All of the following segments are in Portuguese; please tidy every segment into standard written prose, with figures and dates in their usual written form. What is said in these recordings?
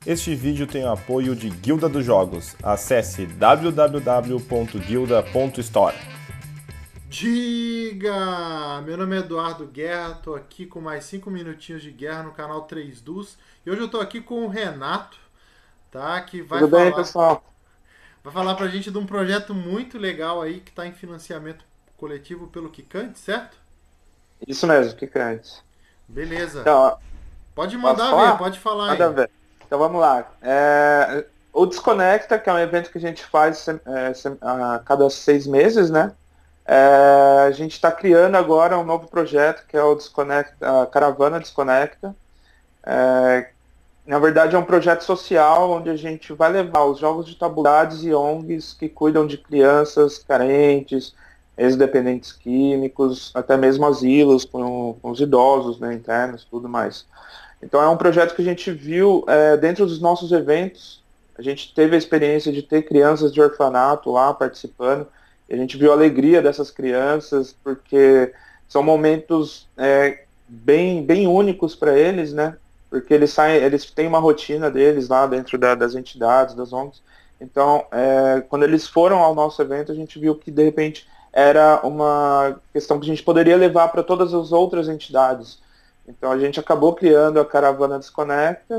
Este vídeo tem o apoio de Guilda dos Jogos. Acesse www.guilda.store. Diga! Meu nome é Eduardo Guerra, tô aqui com mais 5 minutinhos de guerra no canal 3 Dus. E hoje eu tô aqui com o Renato, tá? Que Tudo bem, pessoal? vai falar pra gente de um projeto muito legal aí que tá em financiamento coletivo pelo Kikante, certo? Isso mesmo, que antes. Beleza. Então, Pode posso mandar ver, falar? pode falar Manda aí. ver. Então vamos lá. O Desconecta, que é um evento que a gente faz a cada 6 meses, né? A gente está criando agora um novo projeto que é o Desconecta, a Caravana Desconecta. Na verdade, é um projeto social onde a gente vai levar os jogos de tabuleiros e ONGs que cuidam de crianças carentes, ex-dependentes químicos, até mesmo asilos com os idosos, né, internos, tudo mais. Então é um projeto que a gente viu dentro dos nossos eventos. A gente teve a experiência de ter crianças de orfanato lá participando. E a gente viu a alegria dessas crianças, porque são momentos bem únicos para eles, né? Porque eles têm uma rotina deles lá dentro das entidades, das ONGs. Então, quando eles foram ao nosso evento, a gente viu que de repente era uma questão que a gente poderia levar para todas as outras entidades. Então a gente acabou criando a Caravana Desconecta.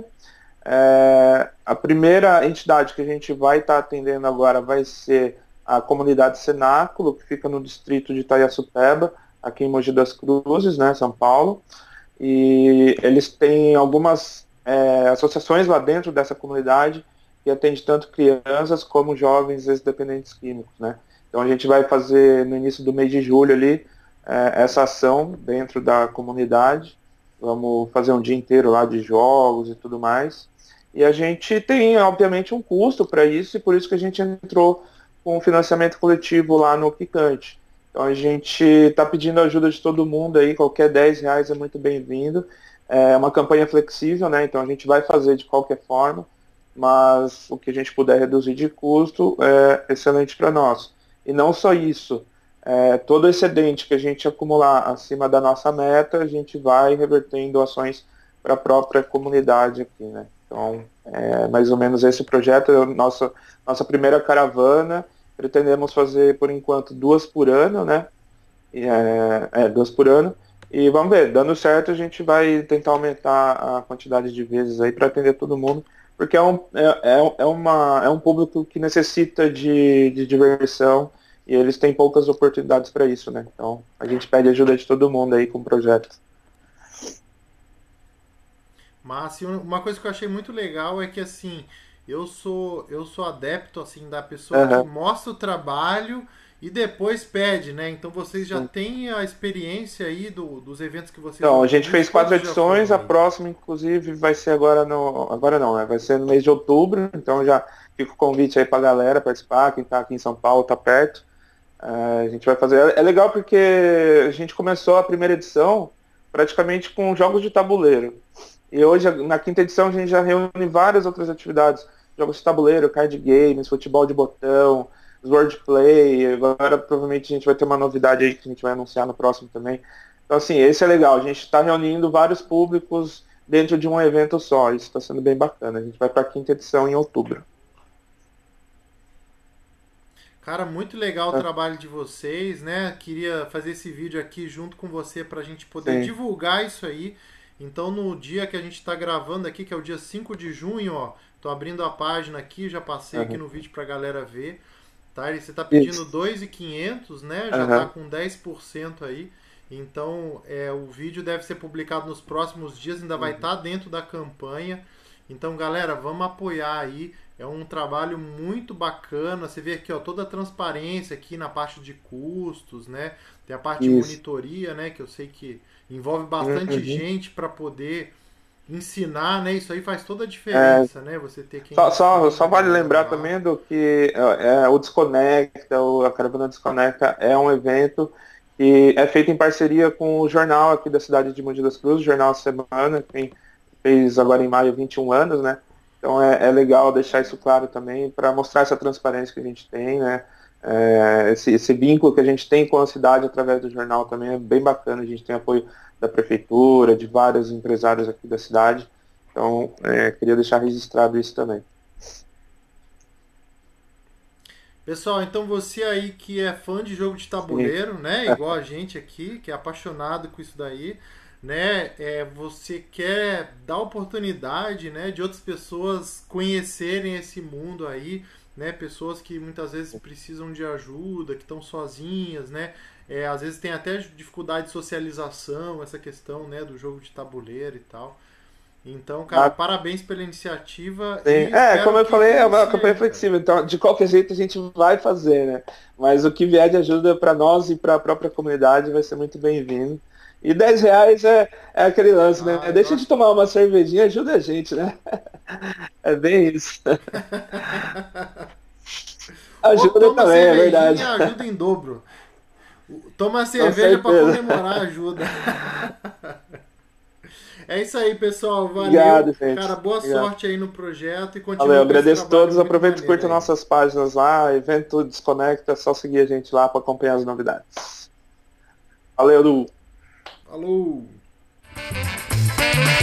A primeira entidade que a gente vai estar atendendo agora vai ser a comunidade Cenáculo, que fica no distrito de Itaiaçupeba, aqui em Mogi das Cruzes, né, São Paulo. E eles têm algumas associações lá dentro dessa comunidade que atende tanto crianças como jovens ex-dependentes químicos, né? Então a gente vai fazer no início do mês de julho ali essa ação dentro da comunidade. Vamos fazer um dia inteiro lá de jogos e tudo mais. E a gente tem, obviamente, um custo para isso, e por isso que a gente entrou com o financiamento coletivo lá no Kikante. Então a gente está pedindo a ajuda de todo mundo aí, qualquer R$ 10 é muito bem-vindo. É uma campanha flexível, né? Então a gente vai fazer de qualquer forma, mas o que a gente puder reduzir de custo é excelente para nós. E não só isso, todo excedente que a gente acumular acima da nossa meta, a gente vai reverter em doações para a própria comunidade aqui, né? Então, mais ou menos esse projeto é nossa primeira caravana. Pretendemos fazer, por enquanto, 2 por ano, né? Duas por ano. E vamos ver, dando certo, a gente vai tentar aumentar a quantidade de vezes aí para atender todo mundo, porque é um público que necessita de diversão e eles têm poucas oportunidades para isso, né? Então, a gente pede ajuda de todo mundo aí com projetos. Mas assim, uma coisa que eu achei muito legal é que assim, eu sou adepto assim da pessoa que Aham, mostra o trabalho e depois pede, né? Então vocês já sim. têm a experiência aí dos eventos que vocês Então, a gente organizam, fez 4 edições, quantos já foram a aí? próxima, inclusive, vai ser agora no. Agora não, né? Vai ser no mês de outubro, então já fica o convite aí pra galera participar, quem tá aqui em São Paulo, tá perto. A gente vai fazer. É legal porque a gente começou a primeira edição praticamente com jogos de tabuleiro. E hoje, na quinta edição, a gente já reúne várias outras atividades. Jogos de tabuleiro, card games, futebol de botão, wordplay. Agora provavelmente a gente vai ter uma novidade aí que a gente vai anunciar no próximo também. Então, assim, esse é legal. A gente está reunindo vários públicos dentro de um evento só. Isso está sendo bem bacana. A gente vai para a quinta edição em outubro. Cara, muito legal o Ah, trabalho de vocês, né? Queria fazer esse vídeo aqui junto com você para a gente poder sim. divulgar isso aí. Então, no dia que a gente está gravando aqui, que é o dia 5 de junho, ó, tô abrindo a página aqui, já passei aqui Aham. no vídeo para a galera ver. Tá? E você está pedindo Isso. 2.500, né? Já está Aham. com 10% aí. Então, o vídeo deve ser publicado nos próximos dias, ainda vai Uhum. estar dentro da campanha. Então, galera, vamos apoiar aí. É um trabalho muito bacana. Você vê aqui, ó, toda a transparência aqui na parte de custos, né? Tem a parte de Isso. monitoria, né? Que eu sei que envolve bastante Uhum. gente para poder ensinar, né? Isso aí faz toda a É, diferença, né? Você ter quem só ensina a vale galera lembrar lá. também do que o Desconecta, a Caravana Desconecta é um evento que é feito em parceria com o jornal aqui da cidade de Mogi das Cruzes, o Jornal Semana, que fez agora em maio 21 anos, né? Então é legal deixar isso claro também para mostrar essa transparência que a gente tem, né? Esse vínculo que a gente tem com a cidade através do jornal também é bem bacana. A gente tem apoio da prefeitura, de vários empresários aqui da cidade. Então, queria deixar registrado isso também. Pessoal, então você aí que é fã de jogo de tabuleiro, né? Igual a gente aqui, que é apaixonado com isso daí, né? Você quer dar oportunidade, né, de outras pessoas conhecerem esse mundo aí, né? Pessoas que muitas vezes precisam de ajuda, que estão sozinhas, né? Às vezes tem até dificuldade de socialização, essa questão, né, do jogo de tabuleiro e tal. Então, cara, parabéns pela iniciativa. Sim. Como eu falei, é uma campanha flexível, então de qualquer jeito a gente vai fazer, né? Mas o que vier de ajuda para nós e para a própria comunidade vai ser muito bem-vindo. E R$10 é aquele lance, né? Deixa de tomar uma cervejinha, ajuda a gente, né? É bem isso. Ajuda também, é verdade. Ajuda em dobro. Toma cerveja para comemorar, ajuda. É isso aí, pessoal. Valeu. Obrigado, gente. Cara, boa sorte aí no projeto e continua. Valeu, agradeço a todos. Aproveita e curta nossas páginas lá. Evento Desconecta, é só seguir a gente lá para acompanhar as novidades. Valeu, Du. Falou.